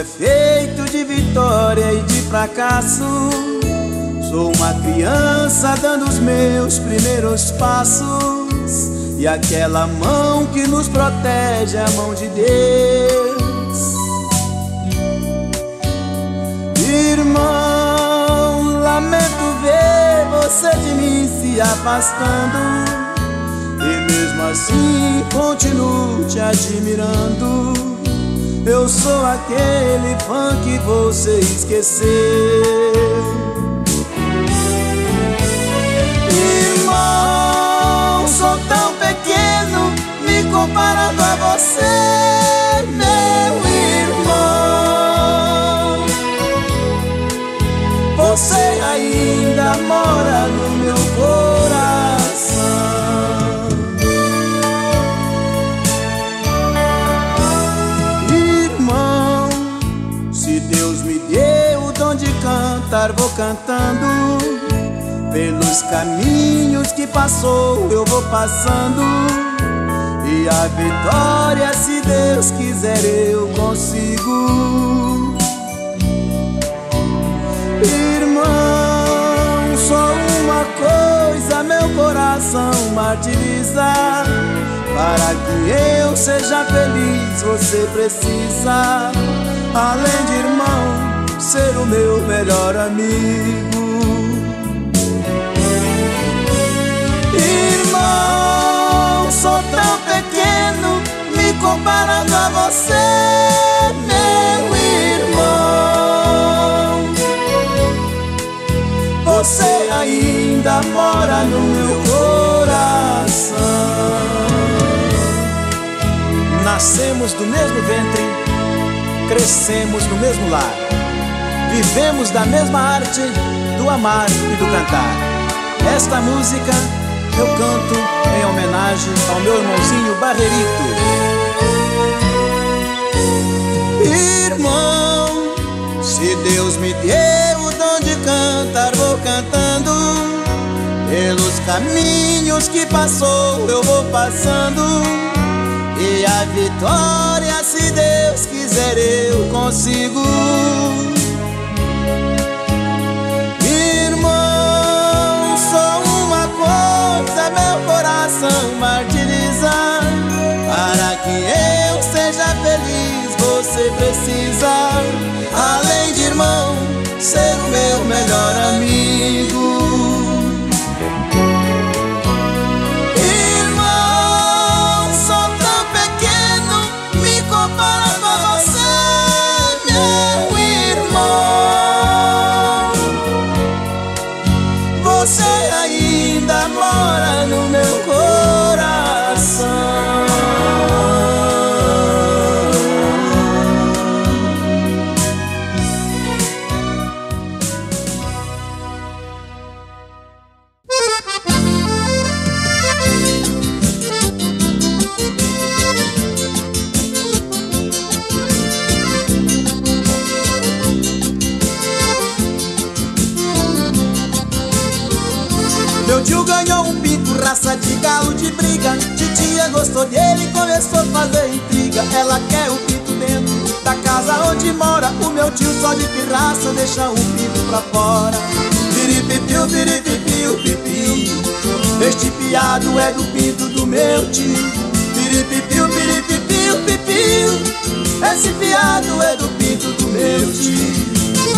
é feito de vitória e de fracasso. Sou uma criança dando os meus primeiros passos, e aquela mão que nos protege é a mão de Deus. Irmão, lamento ver você de mim se afastando, e mesmo assim continuo te admirando. Eu sou aquele fã que você esqueceu. Irmão, sou tão pequeno me comparado a você, meu irmão. Você ainda mora no meu coração. Irmão, se Deus me deu o dom de cantar, vou cantando. Pelos caminhos que passou eu vou passando, e a vitória, se Deus quiser, eu consigo. Irmão, só uma coisa meu coração martiriza: para que eu seja feliz você precisa, além de irmão, ser o meu melhor amigo. Irmão, sou tão pequeno me comparado a você, meu irmão. Você ainda mora no meu coração. Nascemos do mesmo ventre, crescemos no mesmo lar, vivemos da mesma arte do amar e do cantar. Esta música eu canto em homenagem ao meu irmãozinho Barrerito. Irmão, se Deus me deu o dom de cantar, vou cantando. Pelos caminhos que passou eu vou passando, e a vitória, se Deus quiser, eu consigo. Meu coração martiriza: para que eu seja feliz você precisa, além de irmão, ser o meu melhor amigo. Irmão, sou tão pequeno me comparado a você, meu irmão. Você ainda mora no meu coração. Meu tio ganhou um pinto, raça de galo de briga. Titia gostou dele e começou a fazer intriga. Ela quer o pinto dentro da casa onde mora. O meu tio só de pirraça deixa o pinto pra fora. Piripipiu, piripipiu, pipiu. Este piado é do pinto do meu tio. Piripipiu, piripipiu, pipiu. Esse piado é do pinto do meu tio.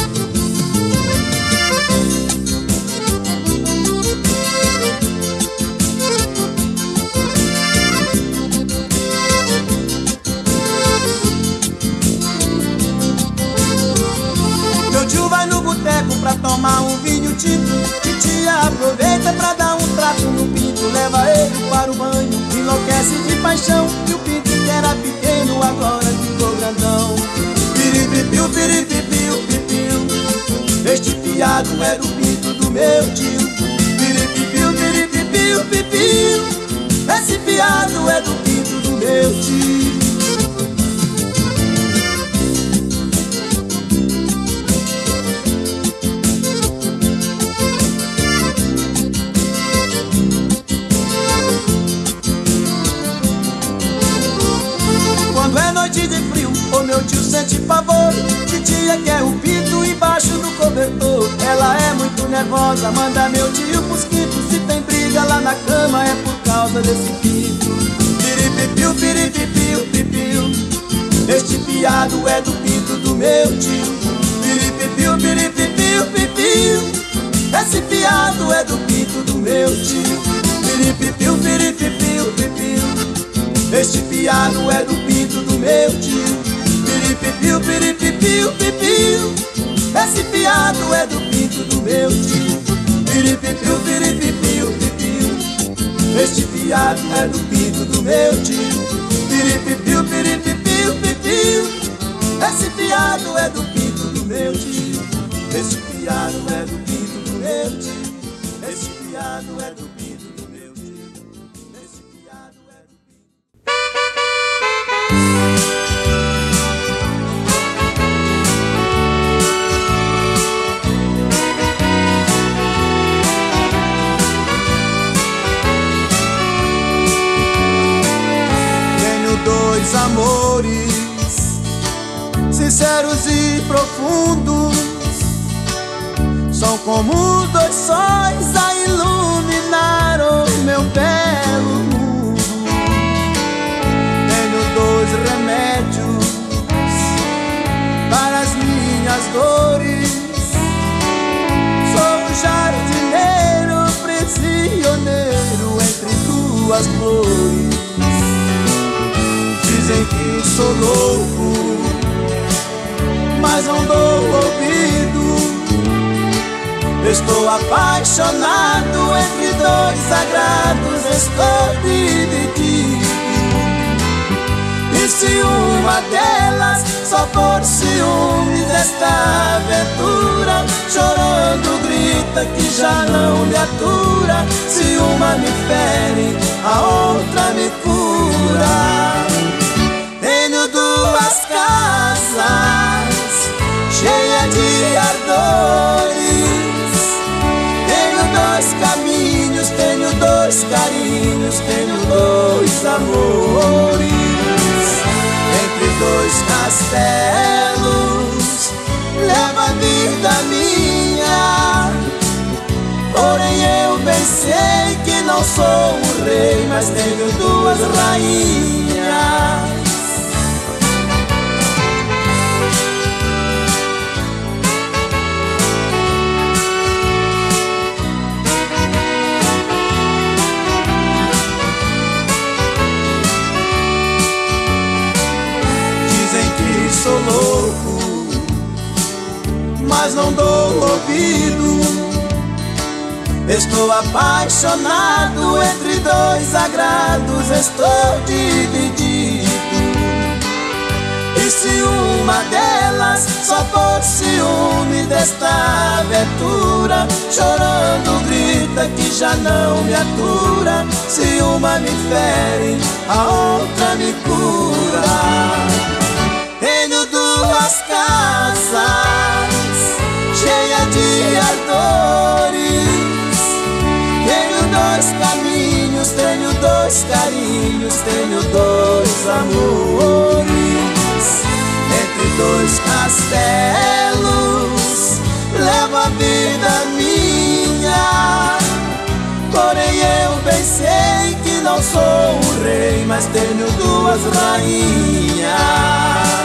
Vai no boteco pra tomar um vinho tinto. Titia aproveita pra dar um trato no pinto. Leva ele para o banho, enlouquece de paixão. E o pinto que era pequeno agora ficou grandão. Piripipiu, piripipiu, pipiu. Este piado é do pinto do meu tio. Piripipiu, piripipiu, pipiu. Esse piado é do pinto do meu tio. meu tio sente pavor. Titia quer o pinto embaixo do cobertor. Ela é muito nervosa, manda meu tio pros quintos. Se tem briga lá na cama é por causa desse pinto. Piripipiu, piripipiu, pipiu. Este piado é do pinto do meu tio. Piripipiu, piripipiu, pipiu. Esse piado é do pinto do meu tio. Piripipiu, piripipiu, pipiu. Este piado é do pinto do meu tio. Piripipiu, piripipiu, pipiu. Esse piado é do pinto do meu tio. Piripipiu, piripipiu, pipiu. Este piado é do pinto do meu tio. Piripipiu, piripipiu, pipiu. Esse piado é do pinto do meu tio. Este piado é do pinto do meu tio. Este piado é do pinto do meu tio. Este piado é do dois amores sinceros e profundos, são como dois sóis a iluminar o meu belo mundo. Tenho dois remédios para as minhas dores. Sou um jardineiro prisioneiro entre duas flores. Dizem que sou louco, mas não dou ouvido. Estou apaixonado entre dois agrados, estou dividido. E se uma delas só por ciúmes desta aventura, chorando grita que já não me atura. Se uma me fere, a outra me cura. Tenho duas casas cheias de ardores. Tenho dois caminhos, tenho dois carinhos, tenho dois amores. Entre dois castelos levo a vida minha. Porém eu bem sei que não sou um rei, mas tenho duas rainhas. Sou louco, mas não dou ouvido. Estou apaixonado entre dois agrados, estou dividido. E se uma delas só por ciúme desta aventura, chorando grita que já não me atura. Se uma me fere, a outra me cura. Tenho duas casas cheias de ardores. Tenho dois caminhos, tenho dois carinhos, tenho dois amores. Entre dois castelos levo a vida minha. Porém eu bem sei que não sou um rei, mas tenho duas rainhas.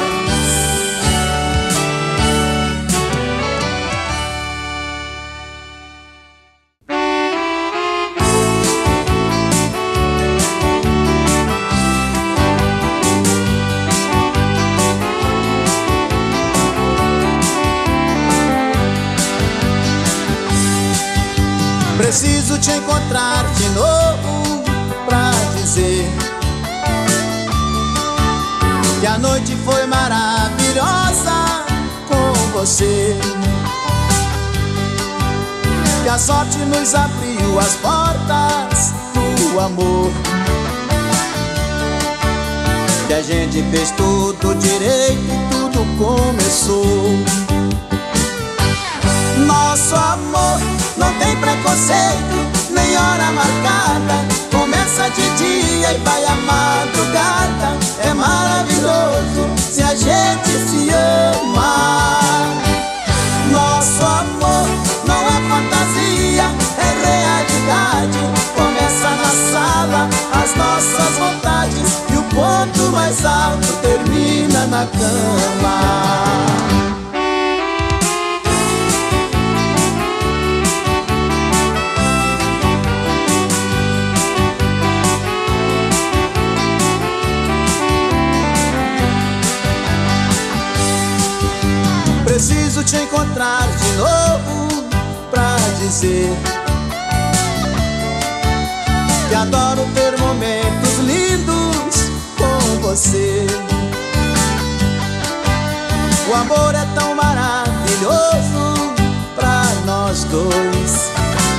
Preciso te encontrar de novo pra dizer que a noite foi maravilhosa com você, que a sorte nos abriu as portas do amor, que a gente fez tudo direito e tudo começou. Nosso amor não tem preconceito, nem hora marcada. Começa de dia e vai à madrugada. É maravilhoso, se a gente se ama. Nosso amor não é fantasia, é realidade. Começa na sala, as nossas vontades, e o ponto mais alto termina na cama. Preciso te encontrar de novo pra dizer que adoro ter momentos lindos com você. O amor é tão maravilhoso pra nós dois,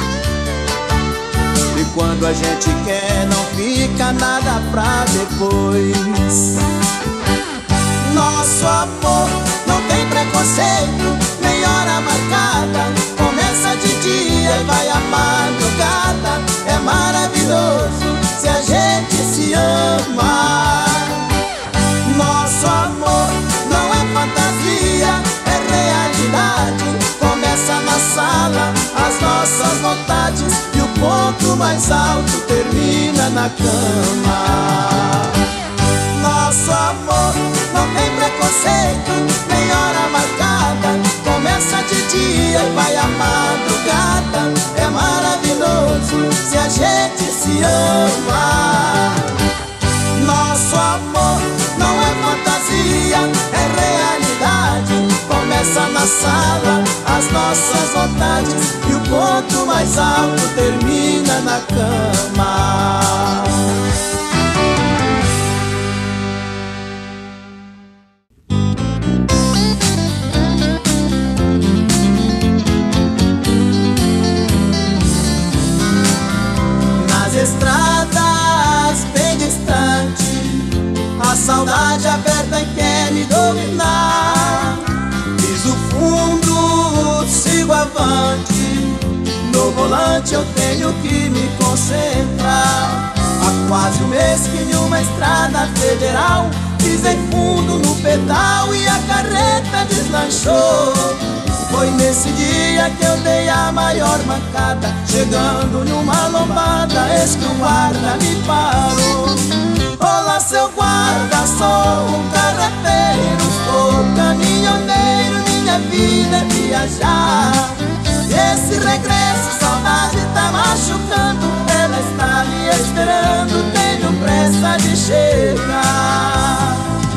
e quando a gente quer não fica nada pra depois. Nosso amor não tem preconceito, nem hora marcada. Começa de dia e vai à madrugada. É maravilhoso se a gente se ama. Nosso amor não é fantasia, é realidade. Começa na sala, as nossas vontades, e o ponto mais alto termina na cama. Nosso amor não tem preconceito, nem hora marcada. Começa de dia e vai à madrugada. É maravilhoso se a gente se ama. Nosso amor não é fantasia, é realidade. Começa na sala, as nossas vontades, e o ponto mais alto termina na cama. Estradas bem distante, a saudade aberta quer me dominar. Piso fundo, sigo avante, no volante eu tenho que me concentrar. Há quase um mês que em uma estrada federal pisei fundo no pedal e a carreta deslanchou. Foi nesse dia que eu dei a maior mancada. Chegando numa lombada, eis que o guarda me parou. Olá, seu guarda, sou um carreteiro, sou caminhoneiro, minha vida é viajar. Esse regresso, saudade tá machucando, ela está me esperando, tenho pressa de chegar.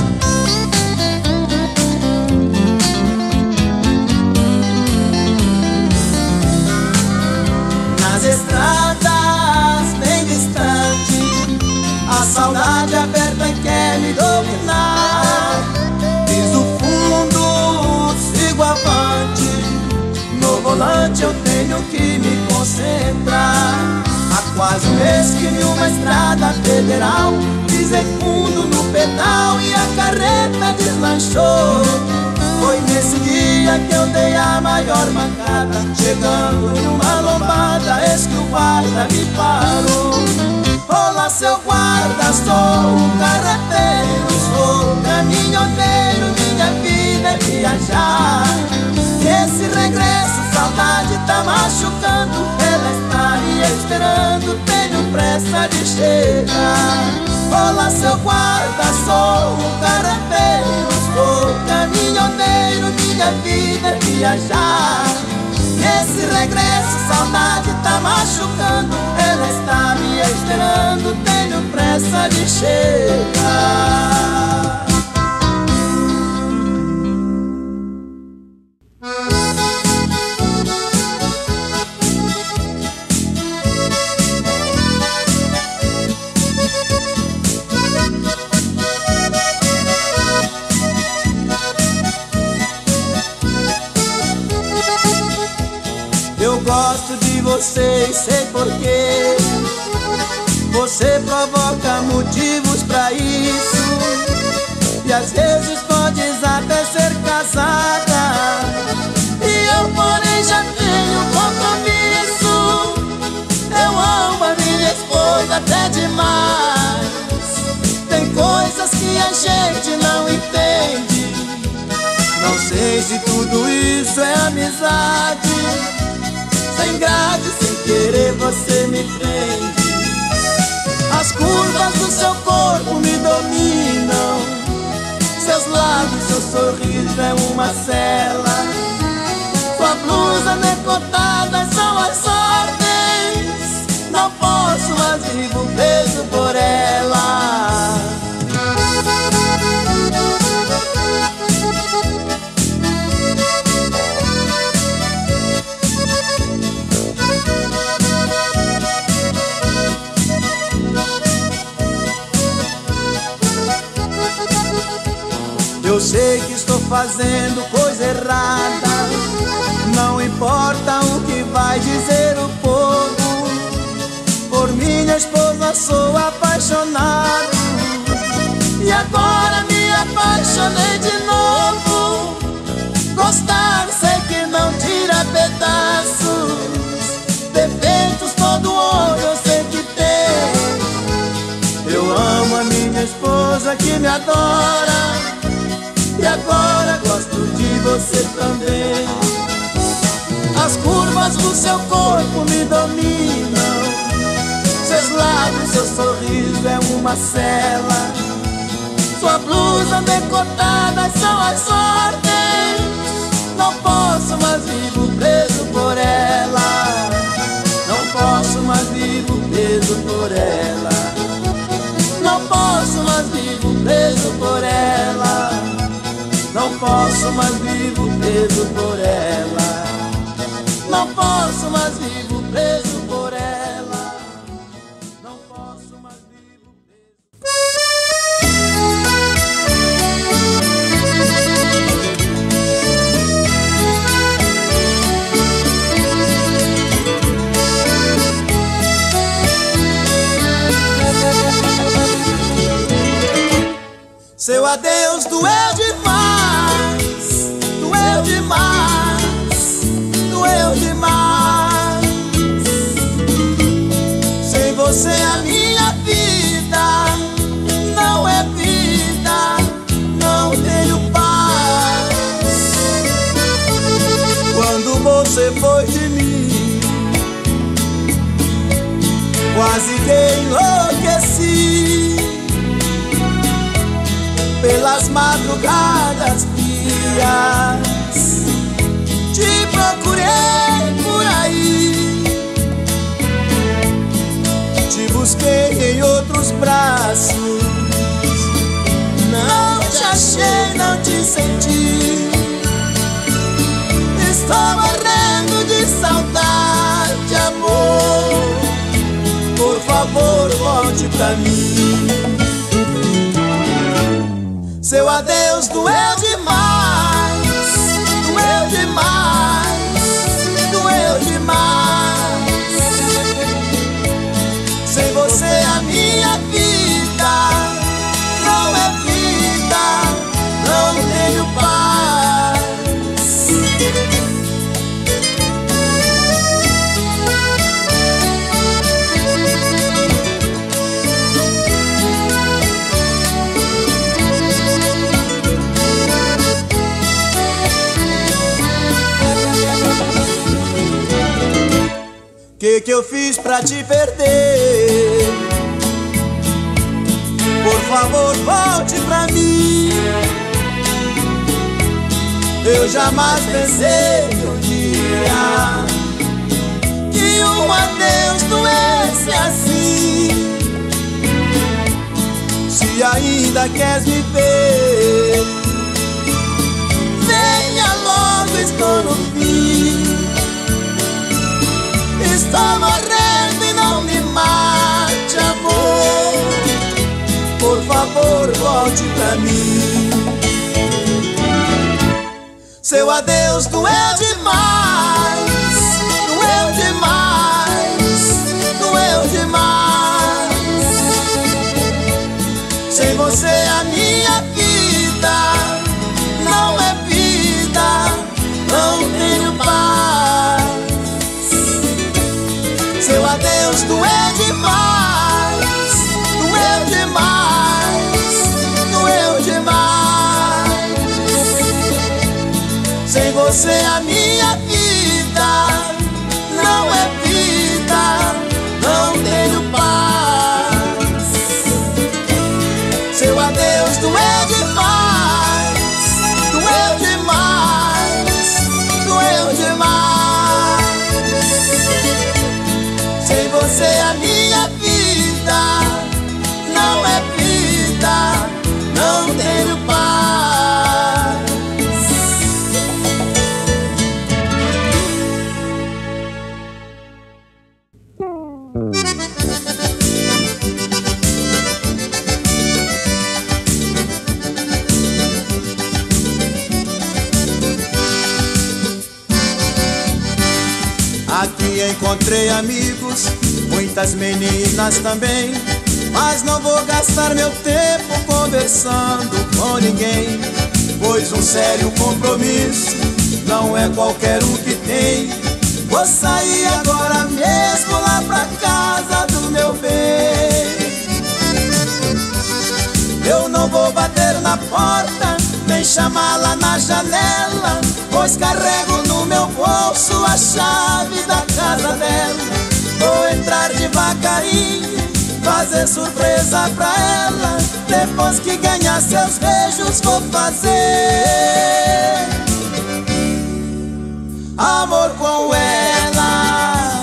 Estradas bem distante, a saudade aberta quer me dominar. Piso fundo, sigo avante, no volante eu tenho que me concentrar. Há quase um mês que em uma estrada federal pisei fundo no pedal e a carreta deslanchou. Foi nesse dia que eu dei a maior mancada. Chegando numa lombada, eis que o guarda me parou. Olá, seu guarda, sou um carreteiro, sou caminhoneiro, minha vida é viajar. Esse regresso, saudade tá machucando, ela está me esperando, tenho pressa de chegar. Olá, seu guarda, sou um carreteiro, sou caminhoneiro, minha vida é viajar. Esse regresso, saudade tá machucando, ela está me esperando, tenho pressa de chegar. Eu gosto de você e sei porquê. Você provoca motivos pra isso, e às vezes podes até ser casada, e eu porém já tenho compromisso. Eu amo a minha esposa até demais. Tem coisas que a gente não entende, entende. Não sei se tudo isso é amizade. Sem graça e sem querer você me prende. As curvas do seu corpo me dominam. Seus lábios, seu sorriso é uma cela. Sua blusa decotada são as ordens. Não posso mais vivo preso por ela. Eu sei que estou fazendo coisa errada. Não importa o que vai dizer o povo. Por minha esposa sou apaixonado. E agora me apaixonei de novo. Gostar sei que não tira pedaços. Defeitos todo homem eu sei que tem. Eu amo a minha esposa que me adora. E agora gosto de você também. As curvas do seu corpo me dominam. Seus lábios, seu sorriso é uma cela. Sua blusa decotada são as ordens. Não posso mais vivo preso por ela. Não posso mais vivo preso por ela. Não posso mais vivo preso por ela. Não posso mais vivo preso por ela. Não posso mais vivo preso por ela. Não posso mais vivo Seu adeus doeu demais, doeu demais, doeu demais. Sem você a minha vida não é vida, não tenho paz. Quando você foi de mim, quase que enlouqueci. Pelas madrugadas frias te procurei por aí. Te busquei em outros braços. Não te achei, não te senti. Estou morrendo de saudade, amor. Por favor, volte pra mim. Seu adeus doeu demais, doeu demais, doeu demais. Sem você a minha vida não é vida, não tenho paz. Que eu fiz pra te perder? Por favor, volte pra mim. Eu jamais pensei um dia que um adeus doesse assim. Se ainda queres me ver, venha logo, estou no fim. Estou morrendo e não me mate, amor. Por favor, volte pra mim. Seu adeus doeu demais, doeu demais, doeu demais. Sem você a minha vida não é vida, não tenho paz. Seu adeus doeu demais, doeu demais, doeu demais. você é a minha vida, não é vida, não tenho paz. Seu adeus doeu demais, doeu demais, doeu demais. Sem você a minha vida não é vida, não tenho paz. Aqui encontrei amigos, muitas meninas também, mas não vou gastar meu tempo conversando com ninguém, pois um sério compromisso não é qualquer um que tem. Vou sair agora mesmo lá pra casa do meu bem. Eu não vou bater na porta, nem chamá-la na janela, pois carrego no meu bolso a chave da casa dela. Vou entrar devagarinho, fazer surpresa pra ela. Depois que ganhar seus beijos, vou fazer amor com ela.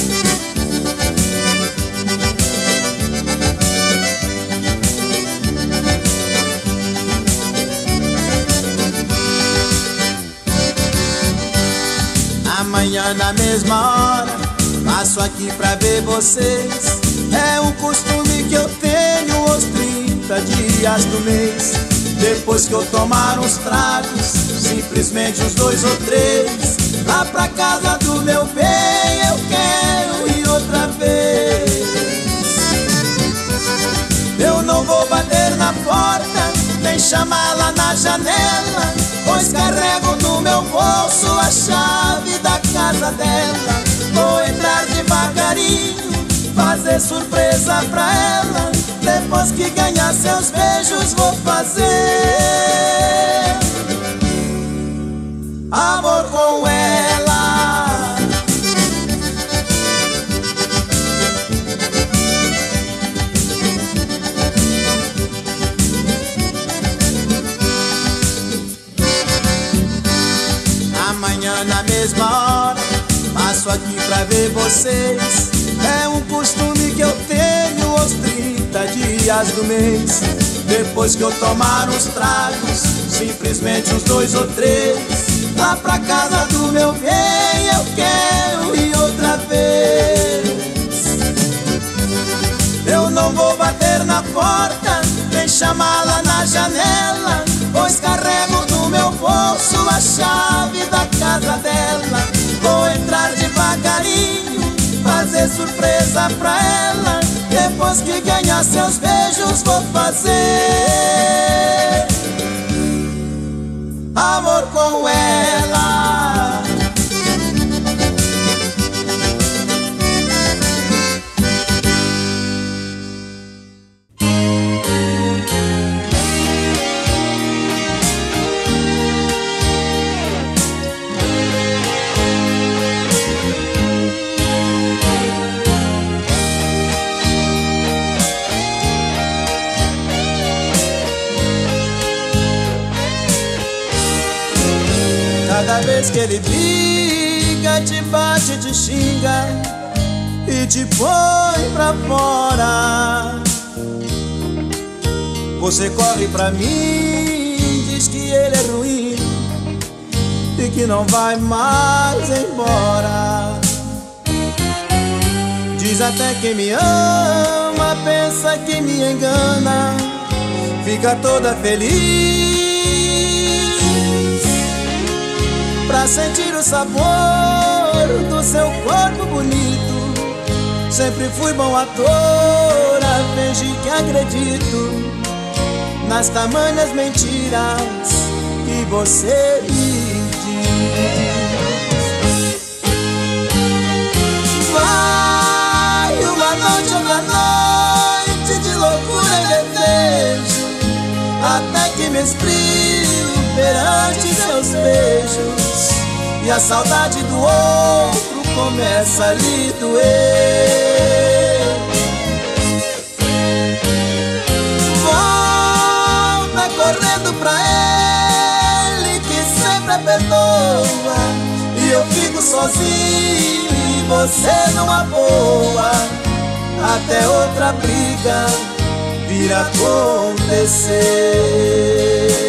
Amanhã na mesma hora passo aqui pra ver vocês. É um costume que eu tenho os 30 dias do mês. Depois que eu tomar uns tragos, simplesmente uns 2 ou 3, lá pra casa do meu bem eu quero ir outra vez. Eu não vou bater na porta, nem chamá-la na janela, pois carrego no meu bolso a chave da casa dela. Vou entrar devagarinho, fazer surpresa pra ela. Depois que ganhar seus beijos, vou fazer amor com ela. Amanhã na mesma hora passo aqui pra ver vocês. É um costume que eu tenho os 30 dias do mês. Depois que eu tomar uns tragos, simplesmente uns 2 ou 3, lá pra casa do meu bem eu quero ir outra vez. Eu não vou bater na porta, nem chamá-la na janela, pois carrego no meu bolso a chave da casa dela. Vou entrar devagarinho, fazer surpresa pra ela. Depois que ganhar seus beijos, vou fazer amor com ela. Cada vez que ele briga, te bate, te xinga e te põe pra fora. Você corre pra mim, diz que ele é ruim e que não vai mais embora. Diz até que me ama, pensa que me engana, fica toda feliz pra sentir o sabor do seu corpo bonito. Sempre fui bom ator, a fingir que acredito nas tamanhas mentiras que você me diz. Vai uma noite, outra noite de loucura e desejo, até que me esfrio perante seus beijos. e a saudade do outro começa a lhe doer. Volta correndo pra ele que sempre perdoa, e eu fico sozinho e você numa boa, até outra briga vir acontecer.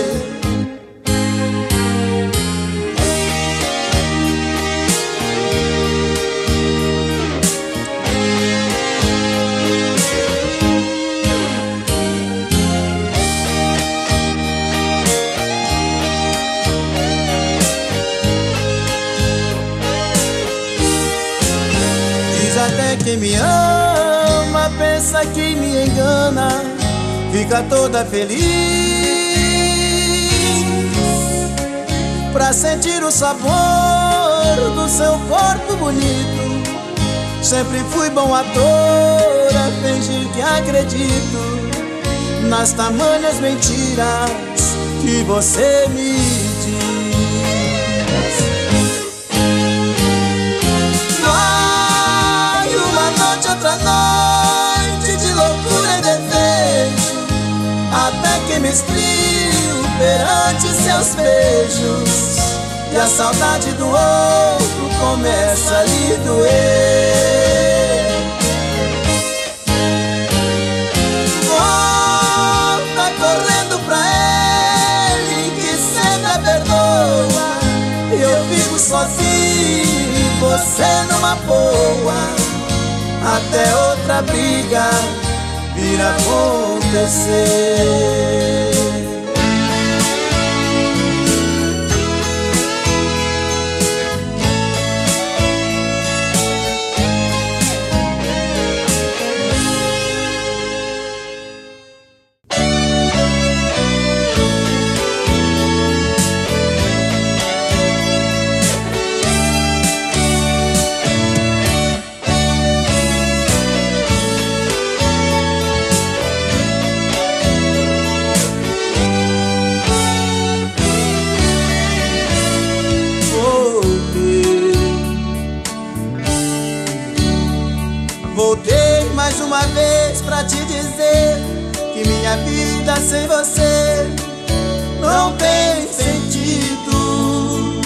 Até quem me ama pensa que me engana, fica toda feliz pra sentir o sabor do seu corpo bonito. Sempre fui bom ator a fingir que acredito nas tamanhas mentiras que você me diz. Outra noite de loucura e desejo, até que me esfrio perante seus beijos, e a saudade do outro começa a lhe doer. Volta correndo pra ele que sempre perdoa, e eu fico sozinho e você numa boa, até outra briga vir acontecer. Voltei mais uma vez pra te dizer que minha vida sem você não tem sentido.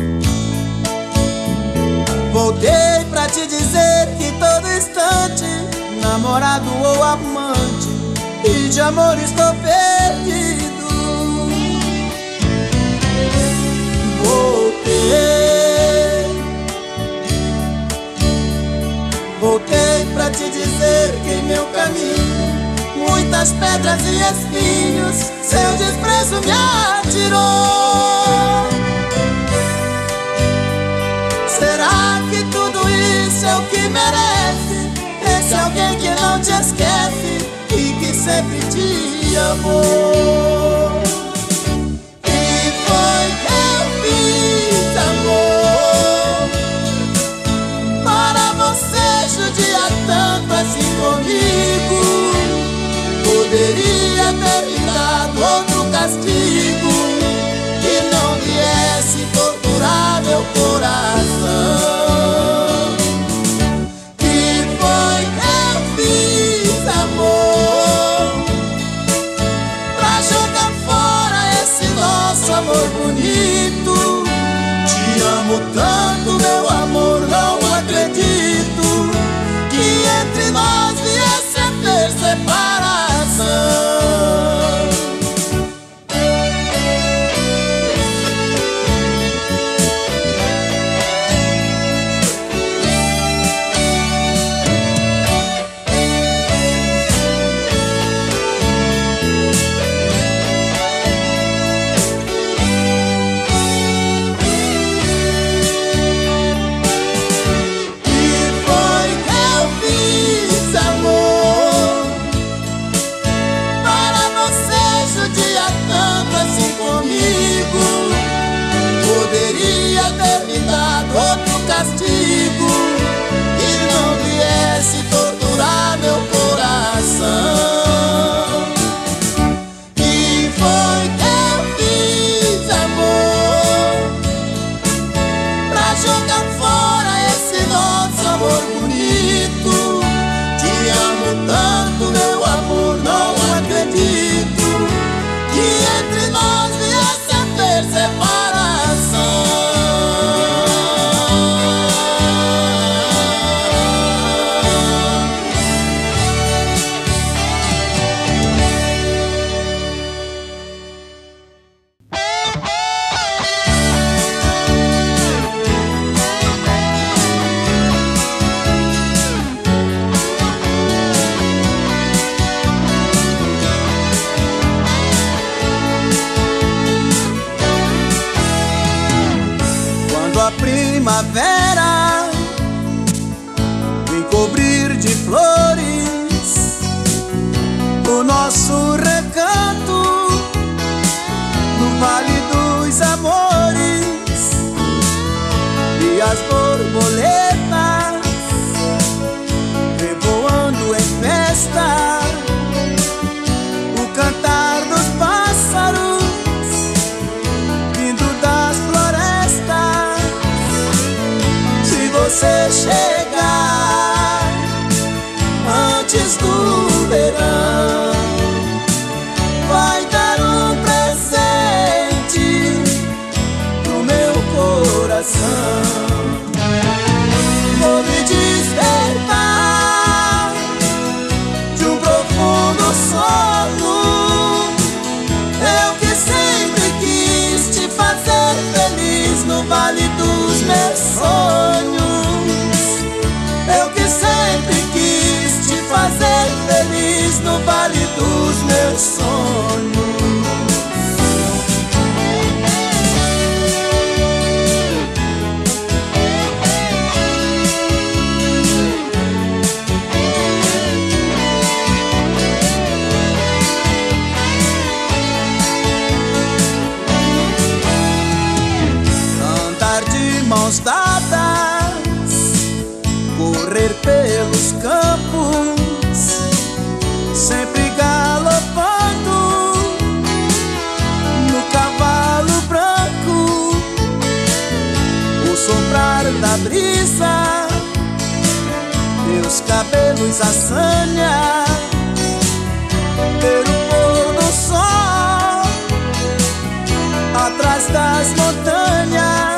Voltei pra te dizer que todo instante, namorado ou amante, e de amor estou perdido. Voltei pra te dizer que em meu caminho muitas pedras e espinhos seu desprezo me atirou. Será que tudo isso é o que merece esse alguém que não te esquece e que sempre te amou? E foi que eu fiz, amor, para você judiar tanto assim comigo. Poderia ter me dado outro castigo que não viesse torturar meu coração. Que foi que eu fiz, amor, pra jogar fora esse nosso amor bonito? Te amo tanto, meu amor, não acredito que entre nós viesse a ter separação. Poderia ter me dado outro castigo e não viesse torturar meu coração. E foi que eu fiz, amor, primavera vem cobrir de flores o nosso recanto no Vale dos Amores, e as borboletas vem voando em festa, o cantar dos pássaros vindo das florestas. Se você chegar antes do verão, vai dar um presente pro meu coração. Vou me despertar de um profundo sono. Eu que sempre quis te fazer feliz no vale dos meus sonhos. Eu que sempre quis te fazer feliz no vale dos meus sonhos. Mãos dadas, correr pelos campos, sempre galopando no cavalo branco, o soprar da brisa, teus cabelos assanha, ver o pôr do sol atrás das montanhas.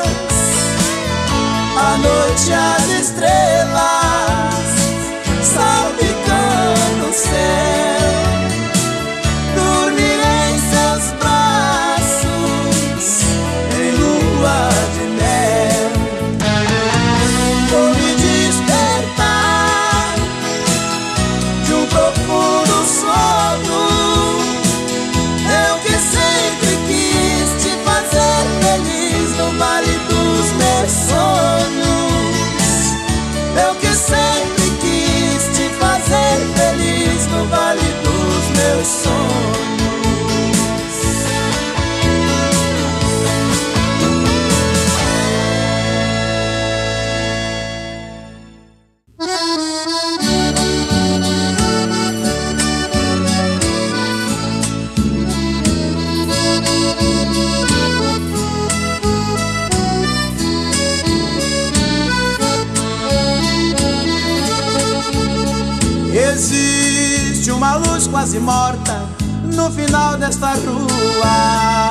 À noite as estrelas salpicando o céu, dormir em seus braços em lua de mel. Vou me despertar de um profundo sono. Eu que sempre quis te fazer feliz no vale dos meus sonhos. Eu que sempre quis te fazer feliz no vale dos meus sonhos. Existe uma luz quase morta no final desta rua,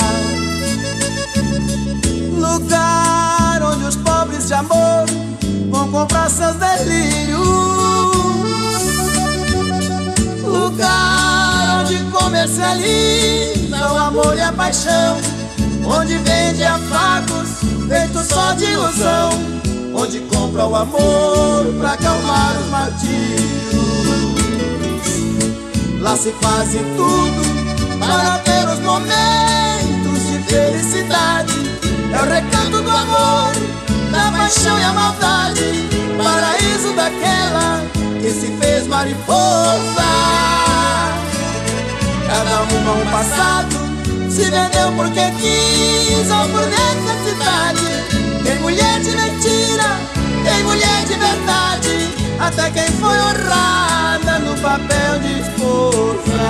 lugar onde os pobres de amor vão comprar seus delírios, lugar onde comercializa o amor e a paixão, onde vende afagos feitos só de ilusão, onde compra o amor pra acalmar os martírios. Lá se faz tudo para ter os momentos de felicidade. É o recanto do amor, da paixão e a maldade, paraíso daquela que se fez mariposa. Cada uma um passado, se vendeu porque quis ou por necessidade. Tem mulher de mentira, tem mulher de verdade, até quem foi honrada no papel de esposa.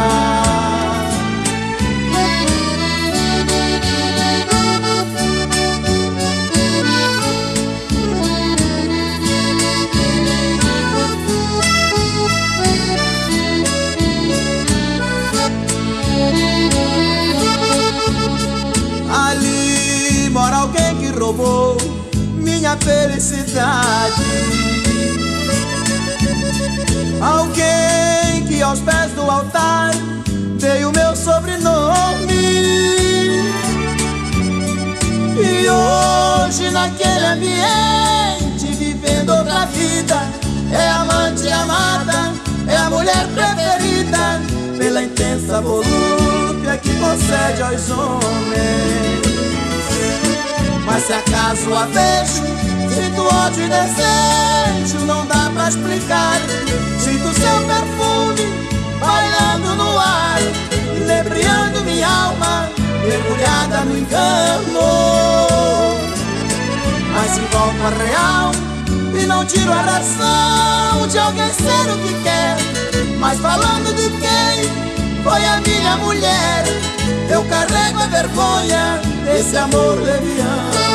Ali mora alguém que roubou minha felicidade, alguém que aos pés do altar veio meu sobrenome. E hoje naquele ambiente, vivendo outra vida, é amante amada, é a mulher preferida, pela intensa volúpia que concede aos homens. Mas se acaso a vejo, sinto ódio e desejo, não dá pra explicar. Sinto seu perfume bailando no ar, inebriando minha alma, mergulhada no engano. Mas se volto a real e não tiro a razão de alguém ser o que quer, mas falando de quem foi a minha mulher, eu carrego a vergonha desse amor leviano.